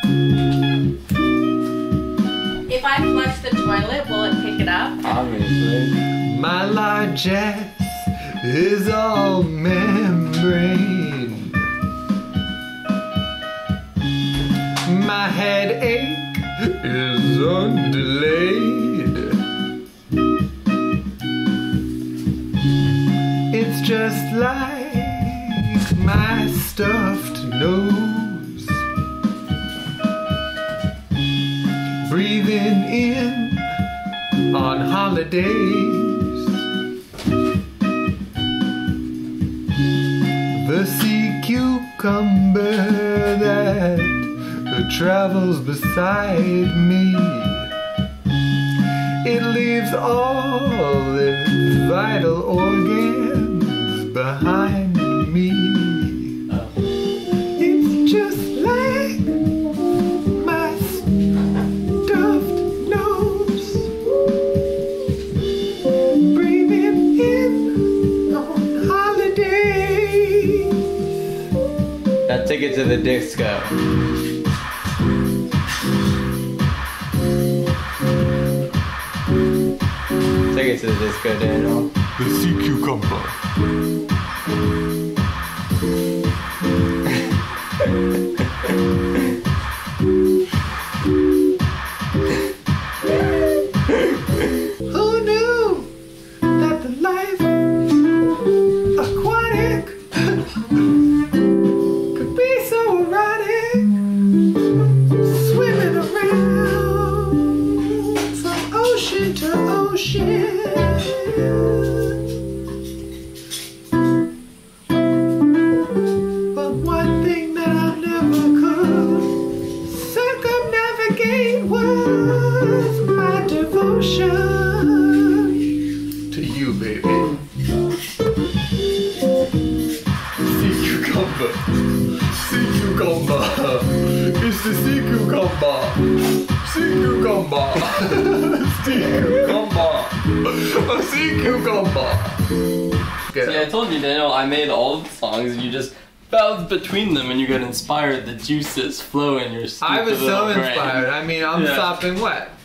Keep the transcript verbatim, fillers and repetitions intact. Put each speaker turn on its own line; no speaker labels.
If I flush the toilet, will it pick it up?
Obviously.
My largesse is all membrane. My headache is undelayed. It's just like my stuffed nose. Breathing in on holidays. The sea cucumber that travels beside me, it leaves all its vital organs behind me. It's just like my stuffed nose, breathing in on holidays.
Now take it to the disco. Take it to the disco, Daniel.
The sea cucumber. Who knew that the life aquatic could be so erotic? Swimming around from ocean to ocean. But one thing that I never could circumnavigate was my devotion to you, baby. Sea cucumber, sea cucumber, it's the sea cucumber, sea cucumber, sea cucumber, a sea cucumber.
See, I told you, Daniel, I made all the songs and you just bounce between them and you get inspired. The juices flow in your stupid
I was so
little brain.
inspired. I mean, I'm
Yeah.
sopping wet.